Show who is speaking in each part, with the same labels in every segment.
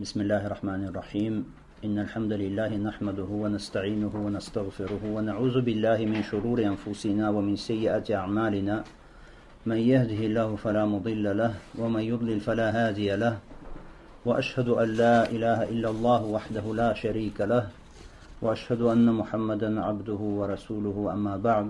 Speaker 1: بسم الله الرحمن الرحيم إن الحمد لله نحمده ونستعينه ونستغفره ونعوذ بالله من شرور أنفسنا ومن سيئات أعمالنا من يهده الله فلا مضل له ومن يضلل فلا هادي له وأشهد أن لا إله إلا الله وحده لا شريك له وأشهد أن محمدا عبده ورسوله أما بعد.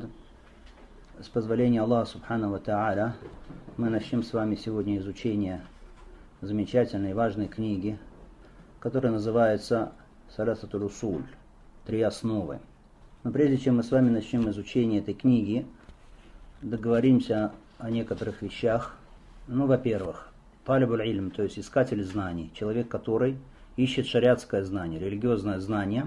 Speaker 1: С позволения Аллаха Субхану ва Тааля мы начнем с вами сегодня изучение замечательной и важной книги, которая называется Саласатуль Усуль, три основы. Но прежде чем мы с вами начнем изучение этой книги, договоримся о некоторых вещах. Во-первых, талибуль ильм, то есть искатель знаний, человек, который ищет шариатское знание, религиозное знание,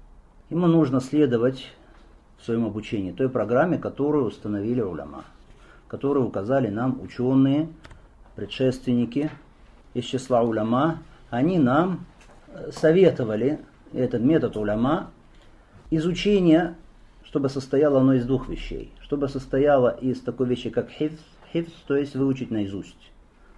Speaker 1: ему нужно следовать в своем обучении той программе, которую установили уляма, которую указали нам ученые, предшественники из числа уляма. Они нам советовали этот метод уляма изучения, чтобы состояло оно из двух вещей. Чтобы состояло из такой вещи, как хифз, то есть выучить наизусть.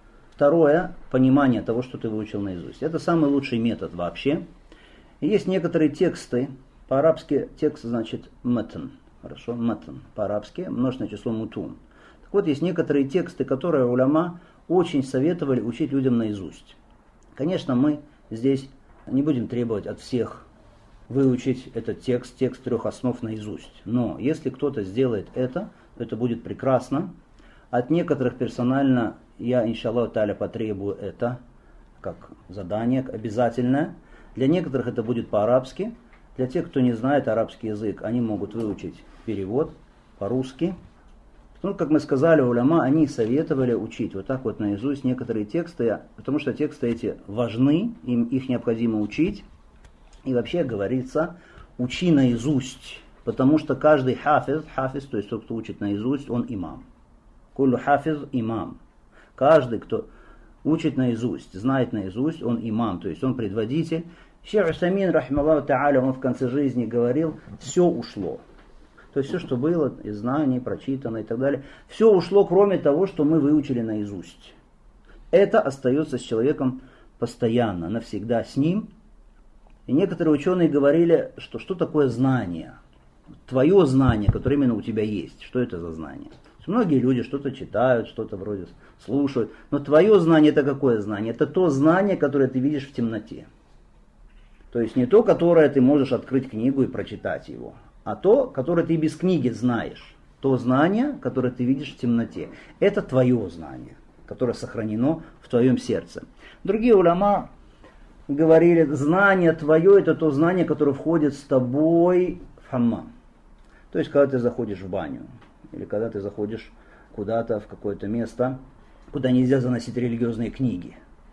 Speaker 1: Второе, понимание того, что ты выучил наизусть. Это самый лучший метод вообще. И есть некоторые тексты, по-арабски текст значит матн, хорошо, матн, по-арабски множественное число мутун. Так вот, есть некоторые тексты, которые уляма очень советовали учить людям наизусть. Конечно, мы здесь не будем требовать от всех выучить этот текст трех основ наизусть. Но если кто-то сделает это, то это будет прекрасно. От некоторых персонально я, иншаллаху тааля, потребую это как задание обязательное. Для некоторых это будет по-арабски. Для тех, кто не знает арабский язык, они могут выучить перевод по-русски. Как мы сказали, уляма, они советовали учить вот так вот наизусть некоторые тексты, потому что тексты эти важны, их необходимо учить. И вообще говорится, учи наизусть, потому что каждый хафиз, то есть тот, кто учит наизусть, он имам. Куллю хафиз имам. Каждый, кто учит наизусть, знает наизусть, он имам, то есть он предводитель. Шейх Усаймин, рахималлаху тааля, он в конце жизни говорил, все ушло. То есть все, что было из знаний, прочитано и так далее, все ушло, кроме того, что мы выучили наизусть. Это остается с человеком постоянно, навсегда с ним. И некоторые ученые говорили, что такое знание? Твое знание, которое именно у тебя есть. Что это за знание? Многие люди что-то читают, что-то вроде слушают. Но твое знание это какое знание? Это то знание, которое ты видишь в темноте. То есть не то, которое ты можешь открыть книгу и прочитать его, а то, которое ты без книги знаешь. То знание, которое ты видишь в темноте. Это твое знание, которое сохранено в твоем сердце. Другие уляма говорили, знание твое это то знание, которое входит с тобой в хаммам. То есть когда ты заходишь в баню, или когда ты заходишь куда-то в какое-то место, куда нельзя заносить религиозные книги.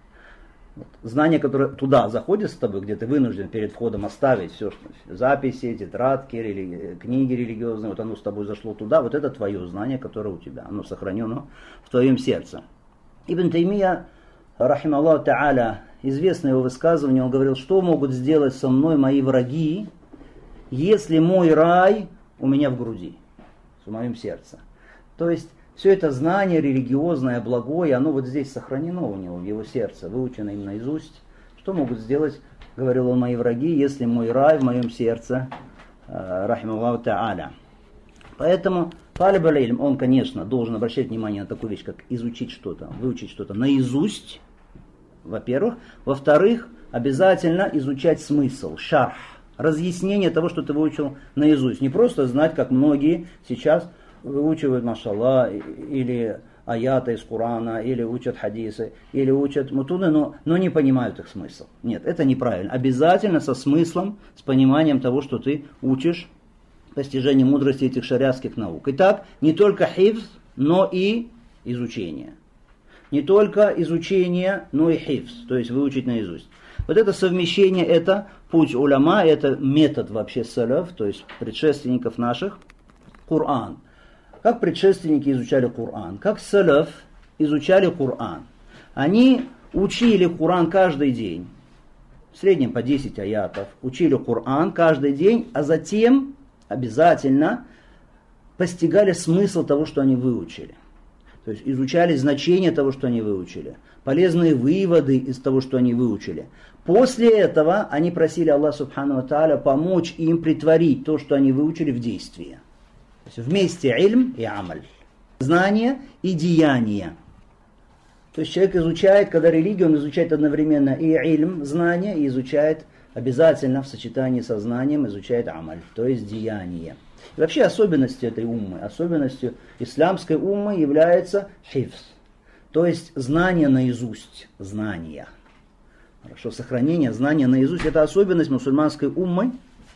Speaker 1: Знание, которое туда заходит с тобой, где ты вынужден перед входом оставить все, что записи, тетрадки, книги религиозные, вот оно с тобой зашло туда, вот это твое знание, которое у тебя, оно сохранено в твоем сердце. Ибн Таймия, рахималлаху тааля, известное его высказывание, он говорил, что могут сделать со мной мои враги, если мой рай у меня в груди, в моем сердце. То есть все это знание религиозное, благое, оно вот здесь сохранено у него, в его сердце, выучено им наизусть. Что могут сделать, говорил он, мои враги, если мой рай в моем сердце, рахималлаху тааля. Поэтому талибуль ильм, он, конечно, должен обращать внимание на такую вещь, как изучить что-то, выучить что-то наизусть, во-первых. Во-вторых, обязательно изучать смысл, шарх, разъяснение того, что ты выучил наизусть. Не просто знать, как многие сейчас выучивают, машаллах, или аяты из Корана, или учат хадисы, или учат мутуны, но не понимают их смысл. Нет, это неправильно. Обязательно со смыслом, с пониманием того, что ты учишь, постижение мудрости этих шариатских наук. Итак, не только хифз, но и изучение. Не только изучение, но и хифз, то есть выучить наизусть. Вот это совмещение, это путь уляма, это метод вообще салаф, то есть предшественников наших, Коран. Как предшественники изучали Коран, как салаф изучали Коран. Они учили Коран каждый день, в среднем по 10 аятов, учили Коран каждый день, а затем обязательно постигали смысл того, что они выучили. То есть изучали значение того, что они выучили. полезные выводы из того, что они выучили. После этого они просили Аллаха Субхану ва Тааля помочь им притворить то, что они выучили, в действие. То есть вместе ильм и амаль. Знание и деяние. То есть человек изучает, когда религию, он изучает одновременно и ильм, знание, и изучает обязательно в сочетании со знанием, изучает амаль, то есть деяние. И вообще особенностью этой уммы, особенностью исламской уммы является хифз. То есть знание наизусть, знания. Хорошо, сохранение знания наизусть, это особенность мусульманской уммы.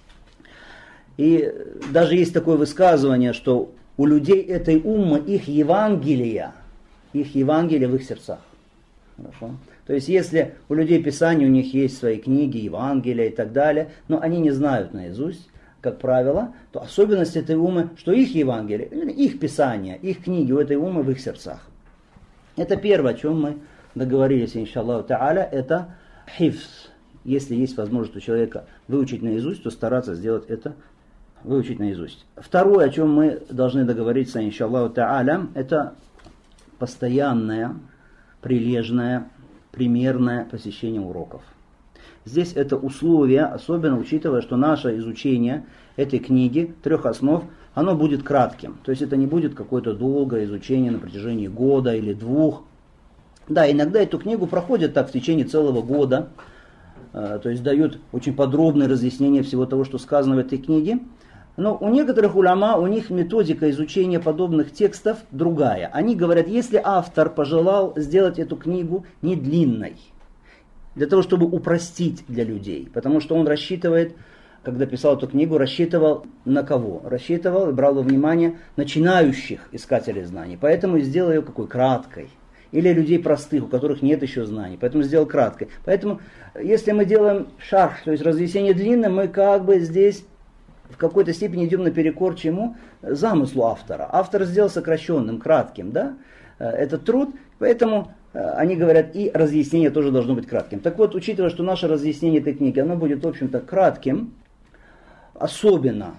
Speaker 1: И даже есть такое высказывание, что у людей этой уммы их Евангелие в их сердцах. Хорошо? То есть если у людей Писания, у них есть свои книги, Евангелия и так далее, но они не знают наизусть, как правило, то особенность этой уммы, что их Евангелие, их Писание, их книги у этой уммы в их сердцах. Это первое, о чем мы договорились, иншаллаху та'аля, это хифз. Если есть возможность у человека выучить наизусть, то стараться сделать это, выучить наизусть. Второе, о чем мы должны договориться, иншаллаху та'аля, это постоянное, прилежное, примерное посещение уроков. Здесь это условие, особенно учитывая, что наше изучение этой книги, 3 основ, оно будет кратким. То есть это не будет какое-то долгое изучение на протяжении года или 2. Да, иногда эту книгу проходят так в течение целого года, то есть дают очень подробные разъяснения всего того, что сказано в этой книге. Но у некоторых уляма, у них методика изучения подобных текстов другая. Они говорят, если автор пожелал сделать эту книгу не длинной, для того, чтобы упростить для людей, потому что он рассчитывает, когда писал эту книгу, рассчитывал на кого? Рассчитывал и брал во внимание начинающих искателей знаний. Поэтому сделал ее какой? Краткой. Или людей простых, у которых нет еще знаний. Поэтому сделал краткой. Поэтому, если мы делаем шарх, то есть разъяснение длинное, мы как бы здесь в какой-то степени идем наперекор чему? Замыслу автора. Автор сделал сокращенным, кратким, да? Этот труд, поэтому они говорят, и разъяснение тоже должно быть кратким. Так вот, учитывая, что наше разъяснение этой книги, оно будет, в общем-то, кратким, особенно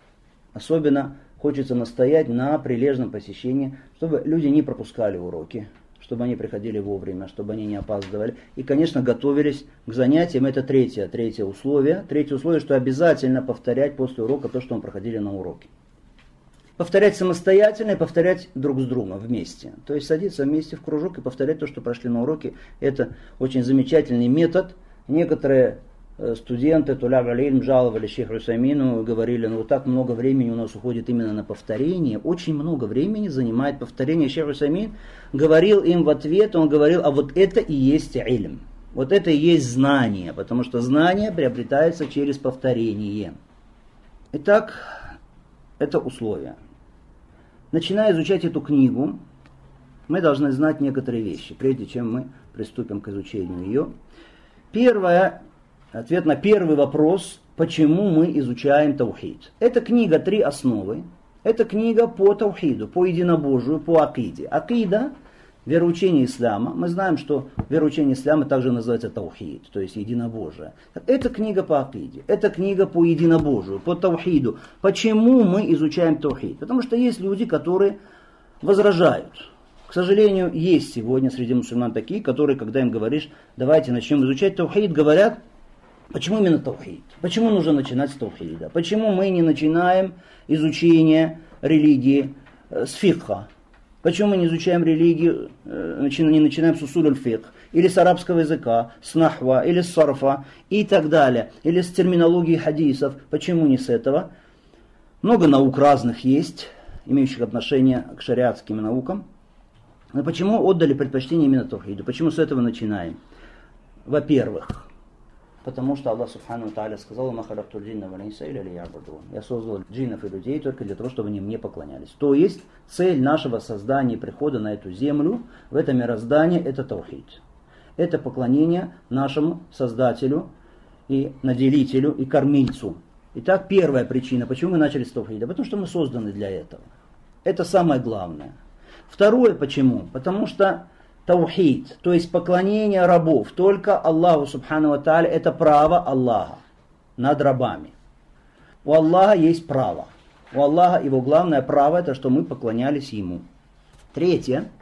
Speaker 1: хочется настоять на прилежном посещении, чтобы люди не пропускали уроки, чтобы они приходили вовремя, чтобы они не опаздывали. И, конечно, готовились к занятиям. Это третье условие. Третье условие, что обязательно повторять после урока то, что мы проходили на уроке. Повторять самостоятельно и повторять друг с другом вместе. То есть садиться вместе в кружок и повторять то, что прошли на уроке. Это очень замечательный метод. Некоторые студенты Туляб аль-Илм жаловали шейху Усаймину, говорили, ну вот так много времени у нас уходит именно на повторение. Очень много времени занимает повторение. Шейх Усаймин говорил им в ответ, он говорил, а вот это и есть ильм. Вот это и есть знание, потому что знание приобретается через повторение. Итак, это условие. Начиная изучать эту книгу, мы должны знать некоторые вещи, прежде чем мы приступим к изучению ее. Первое, ответ на первый вопрос, почему мы изучаем таухид. Эта книга 3 основы. Это книга по таухиду, по единобожию, по акиде. Акида – вероучение ислама. Мы знаем, что вероучение ислама также называется таухид, то есть единобожие. Это книга по акиде, это книга по единобожию, по таухиду. Почему мы изучаем таухид? Потому что есть люди, которые возражают. К сожалению, есть сегодня среди мусульман такие, которые, когда им говоришь, давайте начнем изучать таухид, говорят, почему именно таухид? Почему нужно начинать с таухида? Почему мы не начинаем изучение религии с фикха? Почему мы не изучаем религию, не начинаем с усуль аль-фикх, или с арабского языка, с нахва, или с сарфа, и так далее, или с терминологии хадисов? Почему не с этого? Много наук разных есть, имеющих отношение к шариатским наукам. Но почему отдали предпочтение именно таухиду? Почему с этого начинаем? Во-первых, потому что Аллах Субхану Тааля сказал, я создал джиннов и людей только для того, чтобы они мне поклонялись. То есть цель нашего создания и прихода на эту землю, в это мироздание, это таухид. Это поклонение нашему Создателю и наделителю и кормильцу. Итак, первая причина, почему мы начали с таухида, потому что мы созданы для этого. Это самое главное. Второе, почему? Потому что таухид, то есть поклонение рабов, только Аллаху Субхану ва Тааля, это право Аллаха над рабами. У Аллаха есть право. У Аллаха его главное право, это что мы поклонялись Ему. Третье,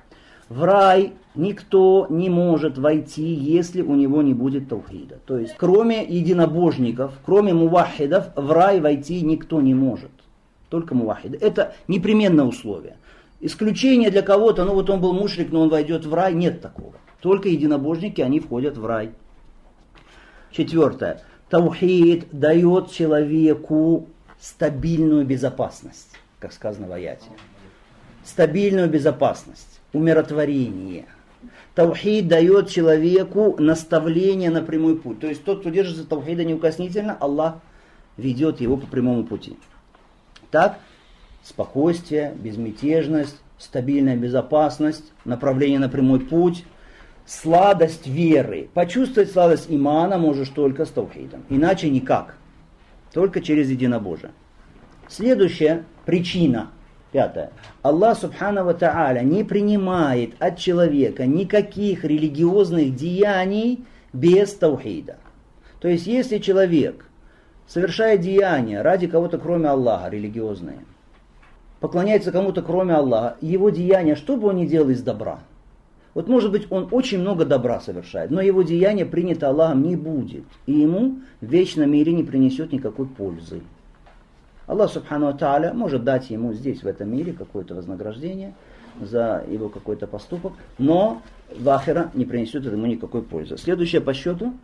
Speaker 1: В рай никто не может войти, если у него не будет таухида. То есть, кроме единобожников, кроме мувахидов, в рай войти никто не может. Только мувахиды. Это непременное условие. Исключение для кого-то, ну вот он был мушрик, но он войдет в рай, нет такого. Только единобожники, они входят в рай. Четвертое. Таухид дает человеку стабильную безопасность, как сказано в аяте. Стабильную безопасность, умиротворение. Таухид дает человеку наставление на прямой путь. То есть тот, кто держится таухида неукоснительно, Аллах ведет его по прямому пути. Так, спокойствие, безмятежность, стабильная безопасность, направление на прямой путь, сладость веры. Почувствовать сладость имана можешь только с таухидом. Иначе никак. Только через единобожие. Следующая причина, пятая. Аллах субхану ва тааля не принимает от человека никаких религиозных деяний без таухида. То есть, если человек совершает деяния ради кого-то кроме Аллаха, религиозные, поклоняется кому-то кроме Аллаха, его деяния, что бы он ни делал из добра, вот может быть он очень много добра совершает, но его деяние принято Аллахом не будет, и ему в вечном мире не принесет никакой пользы. Аллах субхану ва тааля может дать ему здесь, в этом мире, какое-то вознаграждение за его какой-то поступок, но в ахира не принесет ему никакой пользы. Следующее по счету?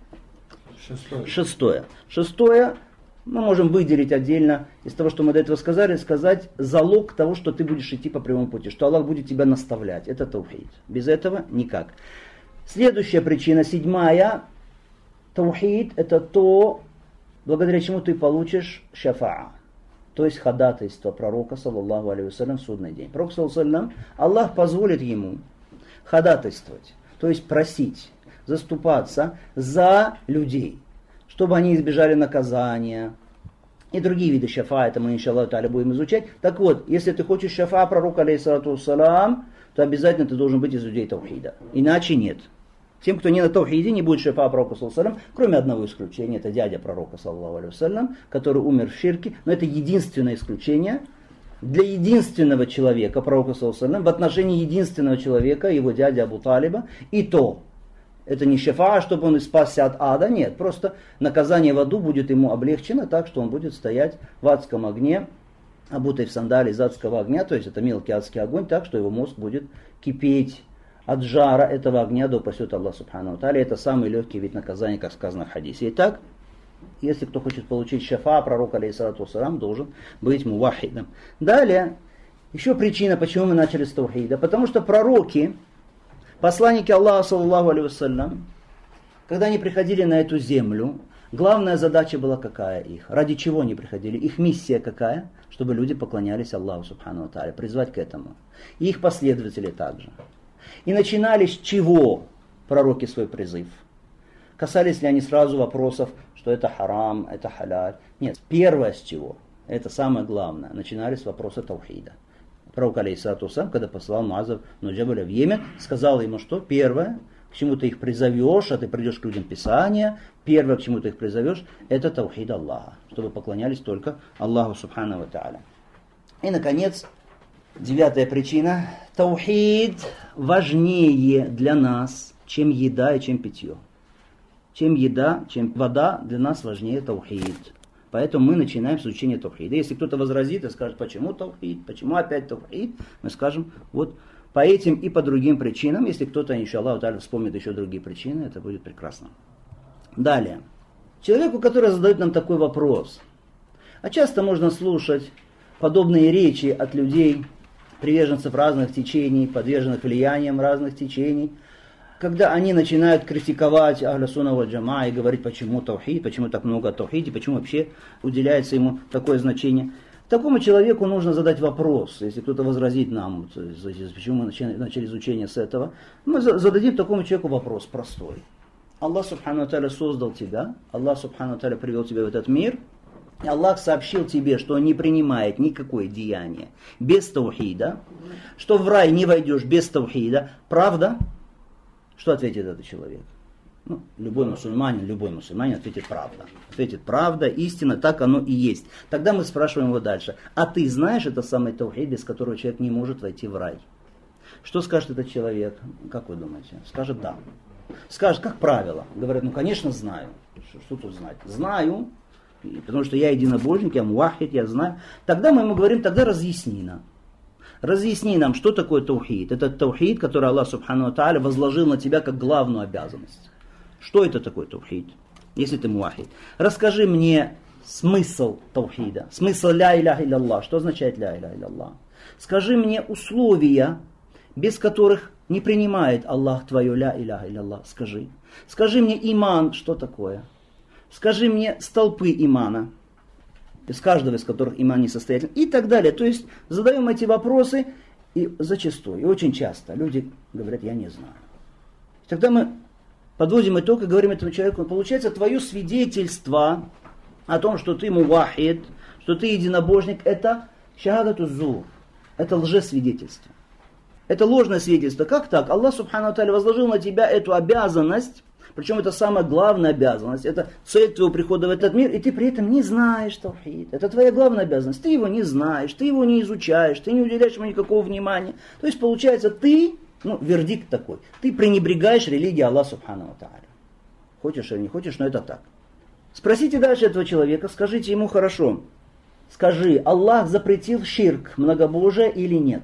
Speaker 1: Шестое. Мы можем выделить отдельно из того, что мы до этого сказали, сказать залог того, что ты будешь идти по прямому пути, что Аллах будет тебя наставлять. Это таухид. Без этого никак. Следующая причина, седьмая. Таухид это то, благодаря чему ты получишь шафаа. То есть ходатайство пророка, саллаллаху алейхи вассалям, в судный день. Пророк, саллаллаху алейхи вассалям, Аллах позволит ему ходатайствовать, то есть просить, заступаться за людей, чтобы они избежали наказания. И другие виды шафа, это мы, иншаллаху та'аля, будем изучать. Так вот, если ты хочешь шафа пророка, алейхиссалату вассалам, то обязательно ты должен быть из людей таухида. Иначе нет. Тем, кто не на таухиде, не будет шафа пророка, саллаллаху алейхи вассалям, кроме одного исключения, это дядя пророка, саллаллаху алейхи вассалям, который умер в ширке, но это единственное исключение для единственного человека, пророка, саллаллаху алейхи вассалям, в отношении единственного человека, его дяди Абу Талиба, и то. Это не шафа, чтобы он спасся от ада, нет. Просто наказание в аду будет ему облегчено так, что он будет стоять в адском огне, обутый в сандали из адского огня, то есть это мелкий адский огонь, так, что его мозг будет кипеть от жара этого огня, да упасет Аллах субхану ва тааля. Это самый легкий вид наказания, как сказано в хадисе. Итак, если кто хочет получить шафа, пророк, алейхиссалату вассалам, должен быть мувахидом. Далее, еще причина, почему мы начали с таухида. Потому что пророки, посланники Аллаха, саллаллаху алейхи вассалям, когда они приходили на эту землю, главная задача была какая их? Ради чего они приходили? Их миссия какая? Чтобы люди поклонялись Аллаху субхану ва тааля, призвать к этому. И их последователи также. И начинали с чего пророки свой призыв? Касались ли они сразу вопросов, что это харам, это халяль? Нет, первое с чего? Это самое главное. Начинали с вопроса таухида. Пророк, алейхиссалату вассалям, когда послал Муаза бн Джабаля в Йемен, сказал ему, что первое, к чему ты их призовешь, а ты придешь к людям Писания, первое, к чему ты их призовешь, это таухид Аллаха, чтобы поклонялись только Аллаху субхану ва тааля. И, наконец, девятая причина. Таухид важнее для нас, чем еда и чем питье. Чем еда, чем вода, для нас важнее таухид. Поэтому мы начинаем с изучения таухида. Если кто-то возразит и скажет, почему таухид, почему опять таухид, мы скажем, вот по этим и по другим причинам. Если кто-то, иншаллаху та'аля, вспомнит еще другие причины, это будет прекрасно. Далее. Человеку, который задает нам такой вопрос. А часто можно слушать подобные речи от людей, приверженцев разных течений, подверженных влияниям разных течений, когда они начинают критиковать Ахля Сунна валь Джамаа и говорить, почему таухид, почему так много о таухиде, почему вообще уделяется ему такое значение. Такому человеку нужно задать вопрос, если кто-то возразит нам, почему мы начали изучение с этого, мы зададим такому человеку вопрос простой. Аллах субхану ва тааля создал тебя, Аллах субхану ва тааля привел тебя в этот мир, и Аллах сообщил тебе, что Он не принимает никакое деяние без таухида, что в рай не войдешь без таухида. Правда? Что ответит этот человек? Ну, любой мусульманин ответит правда. Ответит правда, истина, так оно и есть. Тогда мы спрашиваем его дальше. А ты знаешь это самый таухид, без которого человек не может войти в рай? Что скажет этот человек? Как вы думаете? Скажет да. Скажет, как правило. Говорят, ну конечно знаю. Что тут знать? Знаю, потому что я единобожник, я муахид, я знаю. Тогда мы ему говорим, тогда разъясни нам. Разъясни нам, что такое таухид. Это таухид, который Аллах Субхану ва Тааля возложил на тебя как главную обязанность. Что это такое таухид, если ты муахид? Расскажи мне смысл таухида, смысл ля иляха илля. Что означает ля иляха илля? Скажи мне условия, без которых не принимает Аллах твое ля иляха илля. Скажи. Скажи мне иман, что такое? Скажи мне столпы имана, из каждого из которых иман несостоятельный, и так далее. То есть задаем эти вопросы, и зачастую, и очень часто люди говорят, я не знаю. Тогда мы подводим итог и говорим этому человеку, получается, твое свидетельство о том, что ты мувахид, что ты единобожник, это шахадату зур, это лжесвидетельство. Это ложное свидетельство. Как так? Аллах Субхану ва Тааля возложил на тебя эту обязанность, причем это самая главная обязанность, это цель твоего прихода в этот мир, и ты при этом не знаешь таухид. Это твоя главная обязанность. Ты его не знаешь, ты его не изучаешь, ты не уделяешь ему никакого внимания. То есть получается ты, вердикт такой, ты пренебрегаешь религией Аллаха Субхану ва Тааля. Хочешь или не хочешь, но это так. Спросите дальше этого человека, скажите ему хорошо. Скажи, Аллах запретил ширк, многобожие или нет?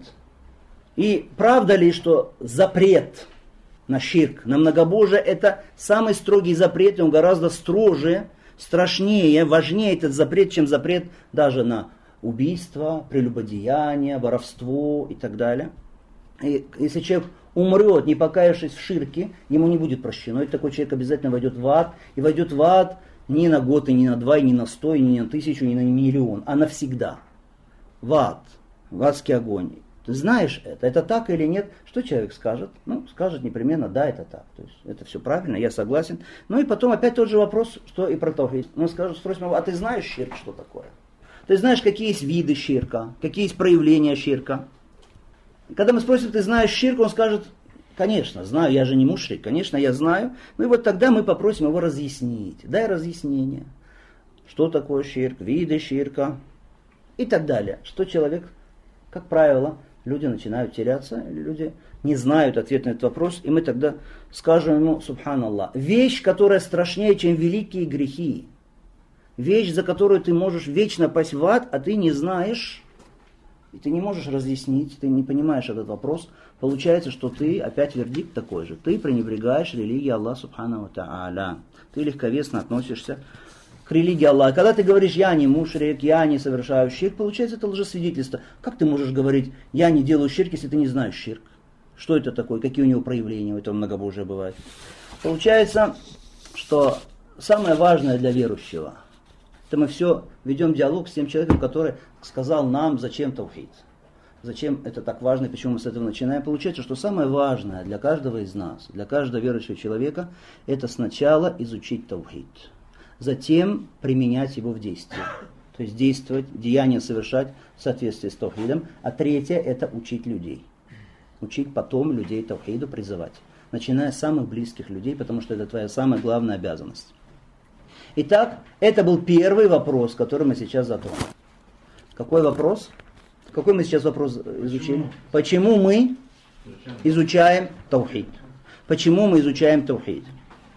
Speaker 1: И правда ли, что запрет на ширк, на многобожие, это самый строгий запрет, и он гораздо строже, страшнее, важнее этот запрет, чем запрет даже на убийство, прелюбодеяние, воровство и так далее. И если человек умрет, не покаявшись в ширке, ему не будет прощено. И такой человек обязательно войдет в ад, и войдет в ад не на год, и не на 2, и не на 100, и не на 1000, и не на миллион, а навсегда. В ад, в адский огонь. Ты знаешь это так или нет? Что человек скажет? Скажет непременно, да, это так. То есть это все правильно, я согласен. И потом опять тот же вопрос, что и про таухид. Спросим его, а ты знаешь ширк, что такое? Ты знаешь, какие есть виды ширка, какие есть проявления ширка? Когда мы спросим, ты знаешь ширк, он скажет, конечно, знаю, я же не мушрик, конечно, я знаю. И вот тогда мы попросим его разъяснить. Дай разъяснение. Что такое ширк, виды ширка и так далее. Что человек, как правило, люди начинают теряться, или люди не знают ответ на этот вопрос, и мы тогда скажем ему, субханаллах, вещь, которая страшнее, чем великие грехи, вещь, за которую ты можешь вечно пасть в ад, а ты не знаешь, и ты не можешь разъяснить, ты не понимаешь этот вопрос, получается, что ты, опять вердикт такой же, ты пренебрегаешь религией Аллаха Субхану ва Тааля, ты легковесно относишься к религии Аллаха. Когда ты говоришь, я не мушрик, я не совершаю ширк, получается, это лжесвидетельство. Как ты можешь говорить, я не делаю ширк, если ты не знаешь ширк? Что это такое? Какие у него проявления, у этого многобожия бывают? Получается, что самое важное для верующего, это мы все ведем диалог с тем человеком, который сказал нам, зачем таухид. Зачем это так важно, почему мы с этого начинаем. Получается, что самое важное для каждого из нас, для каждого верующего человека, это сначала изучить таухид. Затем применять его в действии. То есть действовать, деяния совершать в соответствии с таухидом. А третье – это учить людей. Учить потом людей таухиду, призывать. Начиная с самых близких людей, потому что это твоя самая главная обязанность. Итак, это был первый вопрос, который мы сейчас затронули. Какой вопрос? Какой мы сейчас вопрос изучили? Почему мы изучаем таухид? Почему мы изучаем таухид?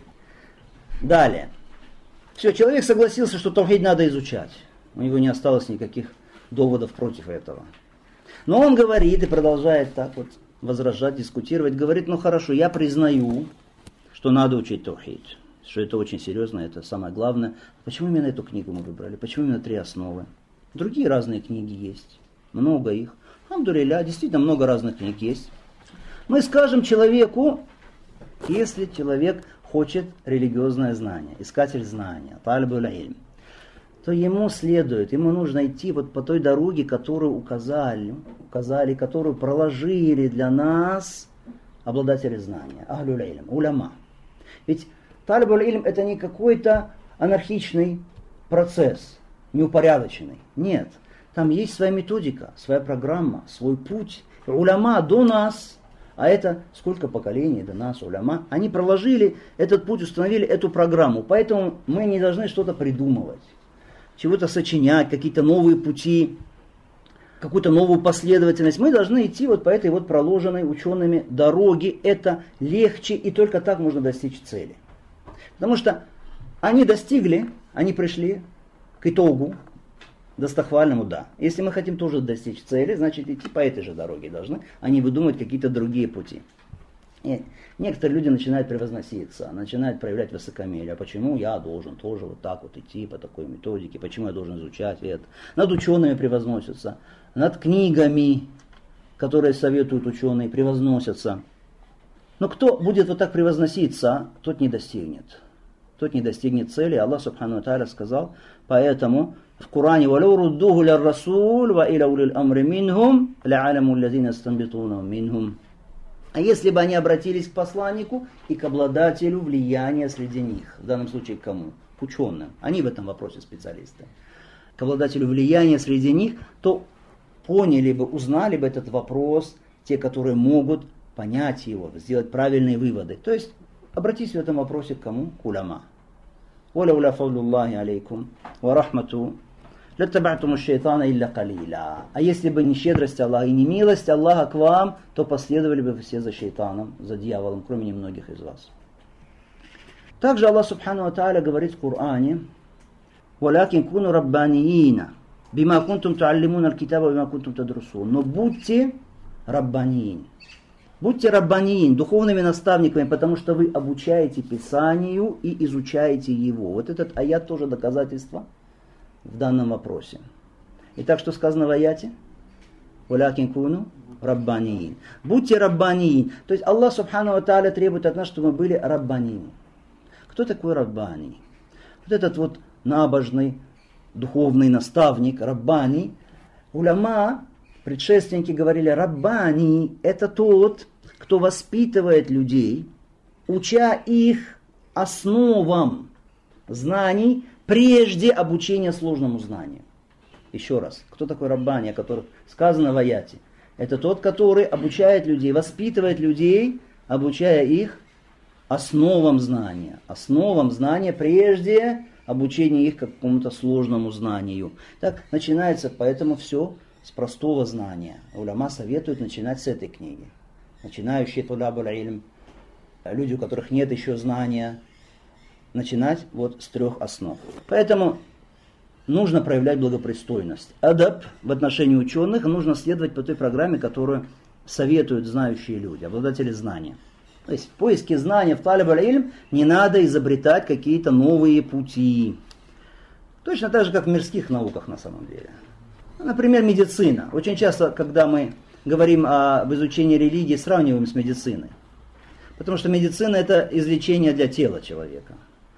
Speaker 1: Далее. Все, человек согласился, что таухид надо изучать. У него не осталось никаких доводов против этого. Но он говорит и продолжает так вот возражать, дискутировать. Говорит, хорошо, я признаю, что надо учить таухид. Что это очень серьезно, это самое главное. Почему именно эту книгу мы выбрали? Почему именно 3 основы? Другие разные книги есть. Много их. Алхамдулилля, действительно много разных книг есть. Мы скажем человеку, если человек хочет религиозное знание, искатель знания, талибуль ильм, то ему нужно идти вот по той дороге, которую указали, которую проложили для нас обладатели знания, ахлюль ильм, уляма. Ведь талибуль ильм это не какой-то анархичный процесс, неупорядоченный. Нет, там есть своя методика, своя программа, свой путь. Уляма до нас, а это сколько поколений до нас, уляма, они проложили этот путь, установили эту программу. Поэтому мы не должны что-то придумывать, чего-то сочинять, какие-то новые пути какую-то новую последовательность. Мы должны идти вот по этой вот проложенной учеными дороге. Это легче, и только так можно достичь цели. Потому что они достигли, они пришли к итогу, достохвальному, да. Если мы хотим тоже достичь цели, значит идти по этой же дороге должны, а не выдумывать какие-то другие пути. И некоторые люди начинают превозноситься, начинают проявлять высокомерие. А почему я должен тоже вот так вот идти по такой методике? Почему я должен изучать это? Над учеными превозносятся, над книгами, которые советуют ученые, превозносятся. Но кто будет вот так превозноситься, тот не достигнет. Тот не достигнет цели. Аллах Субхану ва Тааля сказал, поэтому в Коране وَلَوْ رُدُّوهُ لِلرَّسُولِ وَإِلَى أُولِي الْأَمْرِ مِنْهُمْ لَعَلَمُوا الَّذِينَ يَسْتَنبِطُونَهُ مِنْهُمْ. А если бы они обратились к посланнику и к обладателю влияния среди них, в данном случае к кому? К ученым. Они в этом вопросе специалисты. К обладателю влияния среди них, то поняли бы, узнали бы этот вопрос, те, которые могут понять его, сделать правильные выводы. То есть обратись в этом вопросе к кому? К уляма. وَلَوْلَا فَضْلُ اللَّهِ عَلَيْكُمْ وَرَحْمَتُهُ لَاتَّبَعْتُمُ الشَّيْطَانَ إِلَّا قَلِيلًا. А если бы не щедрость Аллаха и не милость Аллаха к вам, то последовали бы все за шайтаном, за дьяволом, кроме немногих из вас. Также Аллах Субхану ва Тааля говорит в Коране: وَلَكِنْ كُونُوا رَبَّانِيِّينَ بِمَا كُنْتُمْ تُعَلِّمُونَ الْكِتَابَ وَبِمَا كُنْتُمْ تَدْرُسُونَ. Но будьте раббаниин. Будьте раббаниин, духовными наставниками, потому что вы обучаете Писанию и изучаете его. Вот этот аят тоже доказательство в данном вопросе. Итак, что сказано в аяте? «Валякин куну раббаниин». Будьте раббаниин. То есть Аллах Субхану ва Тааля требует от нас, чтобы мы были раббаниин. Кто такой раббани? Вот этот вот набожный, духовный наставник, раббани. Уляма, предшественники говорили, раббани – это тот, кто воспитывает людей, уча их основам знаний, прежде обучения сложному знанию. Еще раз, кто такой раббани, о котором сказано в аяте? Это тот, который обучает людей, воспитывает людей, обучая их основам знания. Основам знания прежде обучения их какому-то сложному знанию. Так начинается, поэтому все с простого знания. Уляма советуют начинать с этой книги. Начинающие тулабуль илм, люди, у которых нет еще знания, начинать вот с 3 основ. Поэтому нужно проявлять благопристойность. Адаб в отношении ученых нужно следовать по той программе, которую советуют знающие люди, обладатели знания. То есть в поиске знания, в талабуль илм не надо изобретать какие-то новые пути. Точно так же, как в мирских науках на самом деле. Например, медицина. Очень часто, когда мы говорим об изучении религии, сравниваем с медициной. Потому что медицина – это излечение для тела человека.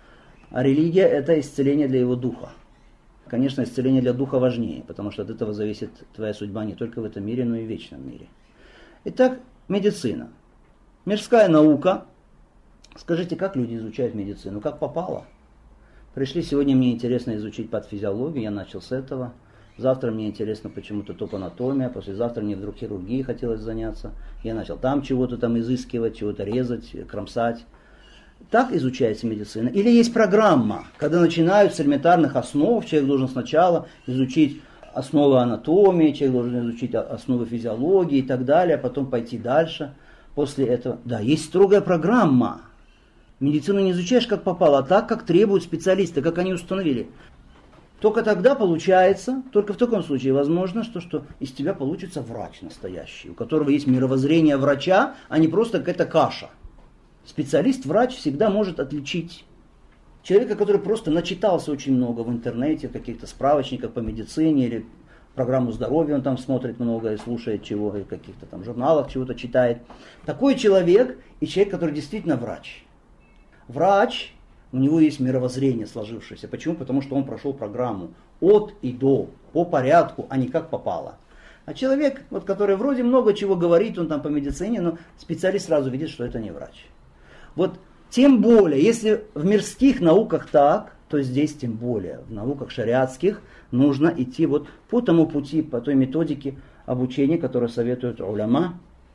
Speaker 1: А религия – это исцеление для его духа. Конечно, исцеление для духа важнее, потому что от этого зависит твоя судьба не только в этом мире, но и в вечном мире. Итак, медицина. Мирская наука. Скажите, как люди изучают медицину? Как попало? Пришли, сегодня мне интересно изучить патофизиологию, я начал с этого. Завтра мне интересно почему-то топанатомия, послезавтра мне вдруг хирургией хотелось заняться. Я начал там чего-то там изыскивать, чего-то резать, кромсать. Так изучается медицина. Или есть программа, когда начинают с элементарных основ, человек должен сначала изучить основы анатомии, человек должен изучить основы физиологии и так далее, а потом пойти дальше. После этого, да, есть строгая программа. Медицину не изучаешь как попало, а так, как требуют специалисты, как они установили. Только тогда получается, только в таком случае возможно, что из тебя получится врач настоящий, у которого есть мировоззрение врача, а не просто какая-то каша. Специалист-врач всегда может отличить человека, который просто начитался очень много в интернете, в каких-то справочниках по медицине или программу здоровья, он там смотрит много и слушает чего, и в каких-то там журналах чего-то читает. Такой человек и человек, который действительно врач. Врач, у него есть мировоззрение сложившееся. Почему? Потому что он прошел программу от и до, по порядку, а не как попало. А человек, вот, который вроде много чего говорит, он там по медицине, но специалист сразу видит, что это не врач. Вот тем более, если в мирских науках так, то здесь тем более, в науках шариатских нужно идти вот по тому пути, по той методике обучения, которую советуют уляма.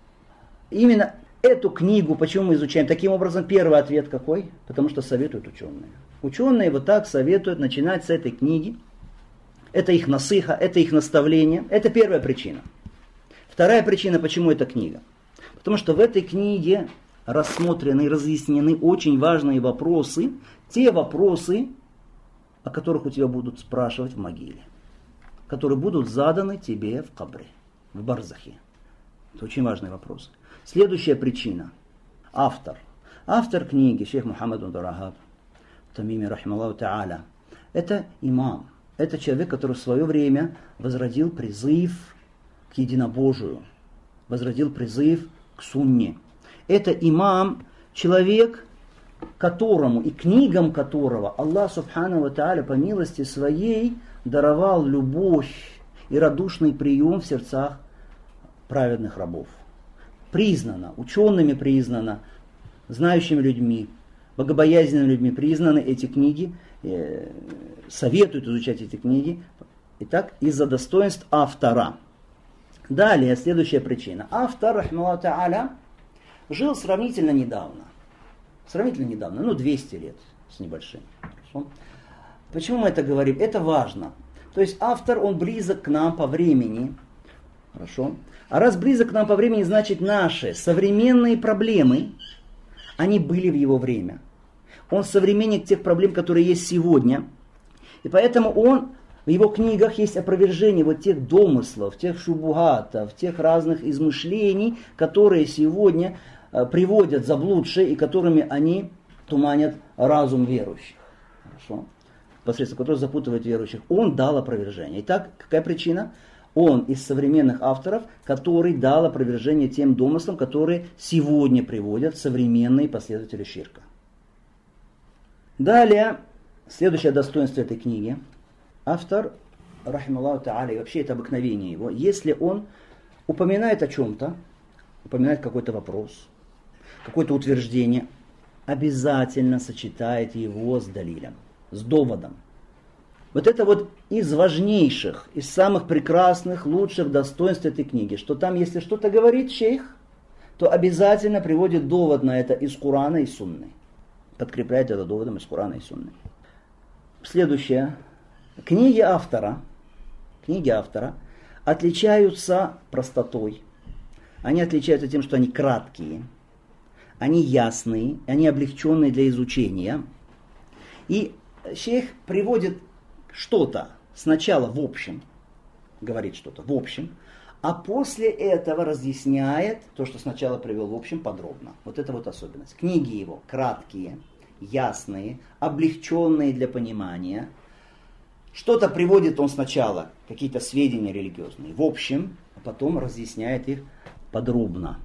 Speaker 1: Именно эту книгу, почему мы изучаем? Таким образом, первый ответ какой? Потому что советуют ученые. Ученые вот так советуют начинать с этой книги. это их насыха, это их наставление. Это первая причина. Вторая причина, почему эта книга. Потому что в этой книге рассмотрены и разъяснены очень важные вопросы, те вопросы, о которых у тебя будут спрашивать в могиле, которые будут заданы тебе в кабре, в барзахе. Это очень важный вопрос. Следующая причина. Автор. Автор книги, шейх Мухаммад Абдул-Ваххаб Тамими, рахималлаху та'аля, это имам. Это человек, который в свое время возродил призыв к единобожию, возродил призыв к сунне. Это имам, человек, которому и книгам которого Аллах Субхану ва Тааля по милости своей даровал любовь и радушный прием в сердцах праведных рабов. Признано, учеными признано, знающими людьми, богобоязненными людьми признаны эти книги, советуют изучать эти книги. Итак, из-за достоинств автора. Далее, следующая причина. Автор, рахмаллаху та'аля, жил сравнительно недавно. 200 лет с небольшим. Хорошо? Почему мы это говорим? Это важно. То есть автор, он близок к нам по времени. Хорошо? А раз близок к нам по времени, значит наши современные проблемы, они были в его время. Он современник тех проблем, которые есть сегодня. И поэтому в его книгах есть опровержение вот тех домыслов, тех шубугатов, тех разных измышлений, которые сегодня приводят заблудшие и которыми они туманят разум верующих. Хорошо? Посредством которых запутывают верующих. Он дал опровержение. Итак, какая причина? Он из современных авторов, который дал опровержение тем домыслам, которые сегодня приводят современные последователи ширка. Далее, следующее достоинство этой книги. Автор, рахималлаху та'аля, и вообще это обыкновение его, если он упоминает о чем-то, упоминает какой-то вопрос, какое-то утверждение, обязательно сочетает его с далилем, с доводом. Вот это вот из важнейших, из самых прекрасных, лучших достоинств этой книги, что там, если что-то говорит шейх, то обязательно приводит довод на это из Корана и Сунны. Подкрепляет это доводом из Корана и Сунны. Следующее. Книги автора отличаются простотой. Они отличаются тем, что они краткие, они ясные, они облегченные для изучения. И шейх приводит что-то сначала в общем, говорит что-то в общем, а после этого разъясняет то, что сначала привел в общем, подробно. Вот это вот особенность. Книги его краткие, ясные, облегченные для понимания. Что-то приводит он сначала, какие-то сведения религиозные, в общем, а потом разъясняет их подробно.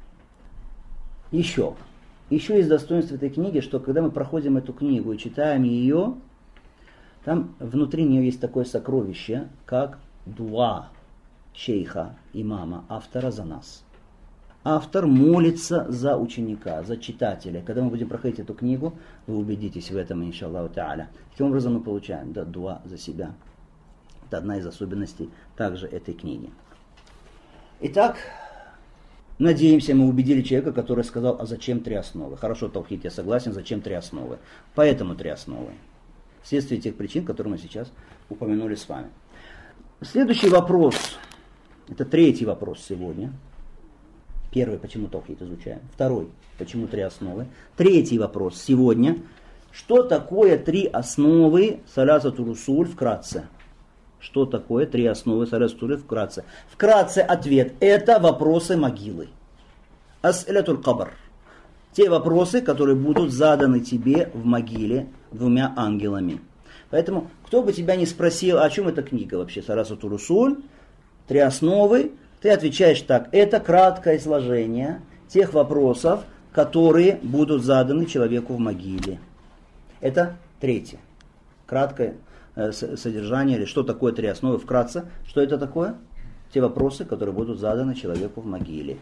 Speaker 1: Еще есть достоинство этой книги, что когда мы проходим эту книгу и читаем ее, там внутри нее есть такое сокровище, как дуа шейха, имама, автора за нас. Автор молится за ученика, за читателя. Когда мы будем проходить эту книгу, вы убедитесь в этом, иншаллаху та'аля. Таким образом мы получаем дуа за себя. Это одна из особенностей также этой книги. Итак, надеемся, мы убедили человека, который сказал, а зачем 3 основы? Хорошо, таухид, я согласен, зачем 3 основы? Поэтому 3 основы. Вследствие тех причин, которые мы сейчас упомянули с вами. Следующий вопрос, это 3-й вопрос сегодня. Первый, почему таухид изучаем. 2-й, почему 3 основы. 3-й вопрос сегодня. Что такое 3 основы салясату русуль вкратце? Что такое 3 основы салясату русуль вкратце? Вкратце ответ. Это вопросы могилы. Ас-илятуль кабр. Те вопросы, которые будут заданы тебе в могиле 2 ангелами. Поэтому, кто бы тебя ни спросил, о чем эта книга вообще, салясату русуль, 3 основы, ты отвечаешь так. Это краткое изложение тех вопросов, которые будут заданы человеку в могиле. Это 3. Краткое содержание, или что такое 3 основы вкратце. Что это такое? Те вопросы, которые будут заданы человеку в могиле.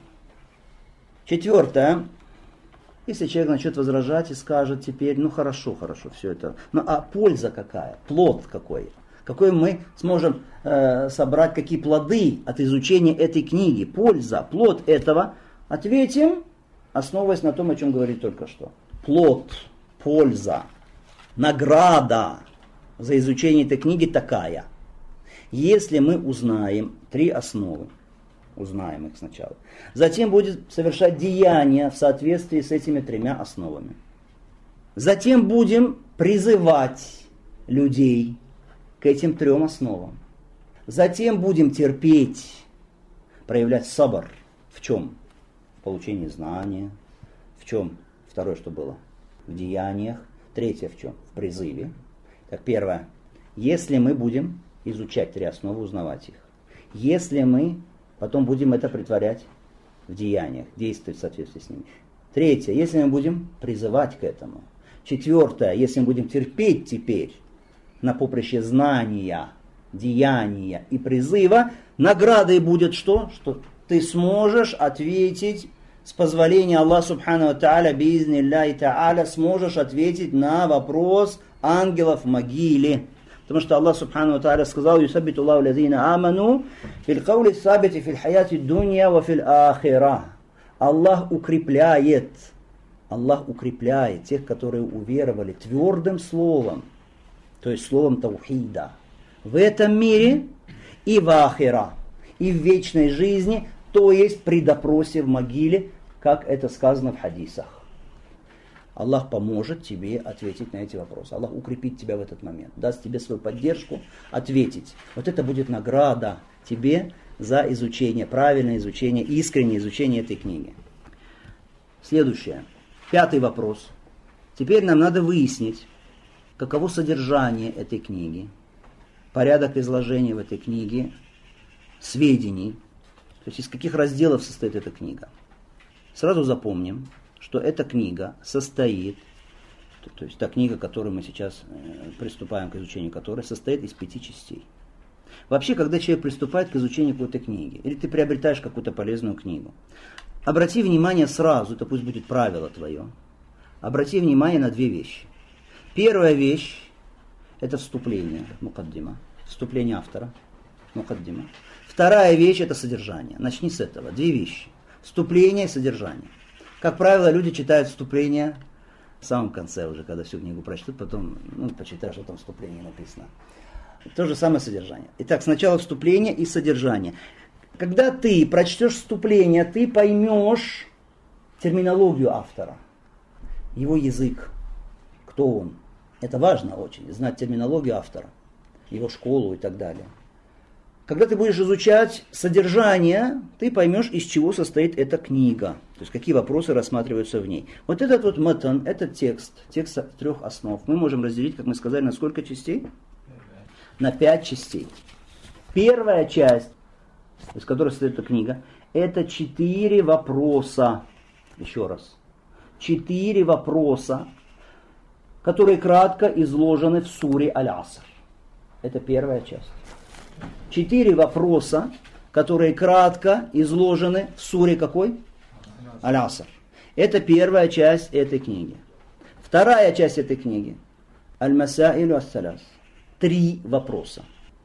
Speaker 1: 4. Если человек начнет возражать и скажет теперь, хорошо, все это. А польза какая? Плод какой? Какой мы сможем собрать, какие плоды от изучения этой книги? Польза, плод этого. Ответим, основываясь на том, о чем говорили только что. Плод, польза, награда за изучение этой книги такая. Если мы узнаем 3 основы, узнаем их сначала, затем будет совершать деяния в соответствии с этими 3 основами. Затем будем призывать людей к этим 3 основам. Затем будем терпеть, проявлять сабр. В чем? В получении знания. В чем? Второе, что было? В деяниях. Третье в чем? В призыве. Так, первое. Если мы будем изучать 3 основы, узнавать их. Если мы потом будем это претворять в деяниях, действовать в соответствии с ними. Третье. Если мы будем призывать к этому. Четвертое. Если мы будем терпеть теперь на поприще знания, деяния и призыва, наградой будет что? Что ты сможешь ответить, с позволения Аллаха Субхану ва Тааля, биизни Аллахи Тааля, сможешь ответить на вопрос ангелов в могиле. Потому что Аллах Субхану ва Тааля сказал: «Юсаббиту Аллаху лазина аману фил каули сабити фил хаяти дунья ва фил ахира». Аллах укрепляет тех, которые уверовали твердым словом, то есть словом таухида, в этом мире и в ахира, и в вечной жизни, то есть при допросе в могиле, как это сказано в хадисах. Аллах поможет тебе ответить на эти вопросы. Аллах укрепит тебя в этот момент, даст тебе свою поддержку ответить. Вот это будет награда тебе за изучение, правильное изучение, искреннее изучение этой книги. Следующее. 5-й вопрос. Теперь нам надо выяснить, каково содержание этой книги, порядок изложения в этой книге, сведений, то есть из каких разделов состоит эта книга. Сразу запомним, что эта книга состоит, то есть та книга, к которой мы сейчас приступаем к изучению которой, состоит из 5 частей. Вообще, когда человек приступает к изучению какой-то книги, или ты приобретаешь какую-то полезную книгу, обрати внимание сразу, это пусть будет правило твое, обрати внимание на 2 вещи. Первая вещь – это вступление, мукаддима, вступление автора, мукаддима. Вторая вещь – это содержание. Начни с этого. 2 вещи. Вступление и содержание. Как правило, люди читают вступление в самом конце уже, когда всю книгу прочтут, потом почитаешь, что там в вступлении написано. То же самое содержание. Итак, сначала вступление и содержание. Когда ты прочтешь вступление, ты поймешь терминологию автора, его язык, кто он. Это важно очень, знать терминологию автора, его школу и так далее. Когда ты будешь изучать содержание, ты поймешь, из чего состоит эта книга. То есть, какие вопросы рассматриваются в ней. Вот этот вот матан, этот текст 3 основ, мы можем разделить, как мы сказали, на сколько частей? На 5 частей. Первая часть, из которой состоит эта книга, это 4 вопроса. Еще раз. 4 вопроса, которые кратко изложены в суре Аль-Аср. Это первая часть. 4 вопроса, которые кратко изложены в суре какой? Аль-Аср. Это первая часть этой книги. Вторая часть этой книги. Аль-Масаилю ас-Салас. 3 вопроса.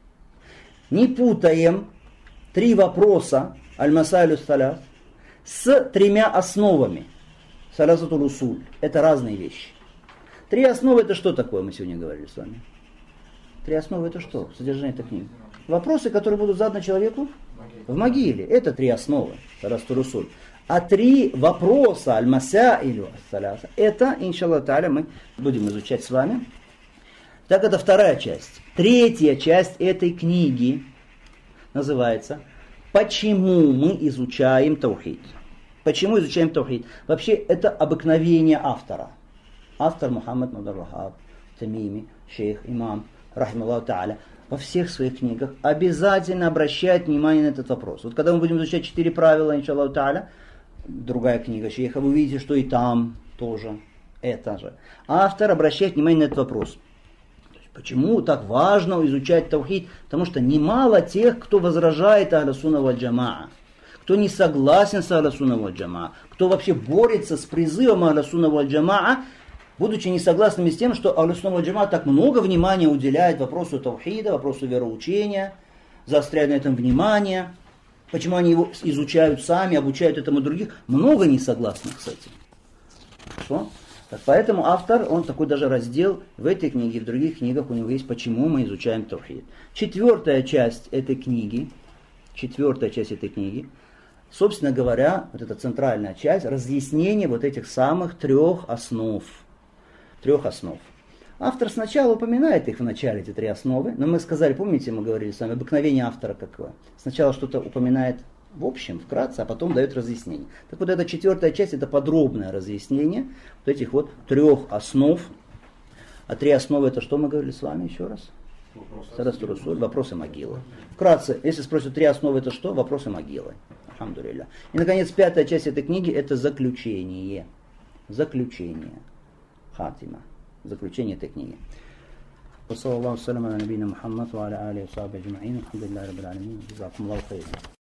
Speaker 1: Не путаем 3 вопроса Аль-Масаилю ас-Салас с 3 основами. Саласатуль усуль. Это разные вещи. 3 основы это что такое, мы сегодня говорили с вами? 3 основы это что? Содержание этой книги. Вопросы, которые будут заданы человеку в могиле. Это 3 основы. Саласатуль усуль. А 3 вопроса Аль-Масаилю ас-Салас, это, иншаллах та'аля, мы будем изучать с вами. Так, это вторая часть. Третья часть этой книги называется «Почему мы изучаем таухид?». Почему изучаем таухид? Вообще, это обыкновение автора. Автор Мухаммад Мудар-Вахаб, Тамими, шейх, имам, рахималлаху та'аля, во всех своих книгах обязательно обращает внимание на этот вопрос. Вот когда мы будем изучать 4 правила, иншаллаху та'аля, другая книга шейха, вы увидите, что и там тоже это же. Автор обращает внимание на этот вопрос. Почему так важно изучать таухид? Потому что немало тех, кто возражает Ахлю Сунна валь Джамаа, кто не согласен с Ахлю Сунна валь Джамаа, кто вообще борется с призывом Ахлю Сунна валь Джамаа, будучи не согласными с тем, что Ахлю Сунна валь Джамаа так много внимания уделяет вопросу таухида, вопросу вероучения, заостряют на этом внимание, почему они его изучают сами, обучают этому других, много несогласных с этим. Что? Поэтому автор, он такой даже раздел в этой книге, в других книгах у него есть, почему мы изучаем таухид. Четвертая часть этой книги, собственно говоря, вот эта центральная часть, разъяснение вот этих самых трех основ. Автор сначала упоминает их в начале, эти три основы, но мы сказали, помните, мы говорили с вами, обыкновение автора какое? Сначала что-то упоминает в общем, вкратце, а потом дает разъяснение. Так вот, эта четвертая часть, это подробное разъяснение вот этих вот трех основ. А три основы, это что мы говорили с вами еще раз? Вопросы могилы. Вкратце, если спросят, три основы, это что? Вопросы могилы. Алхамдулилля. И, наконец, пятая часть этой книги, это заключение. Хатима. Заключение этой книги. وصلى الله وسلم على نبينا محمد وعلى آله وصحبه أجمعين الحمد لله رب العالمين جزاكم الله خيرا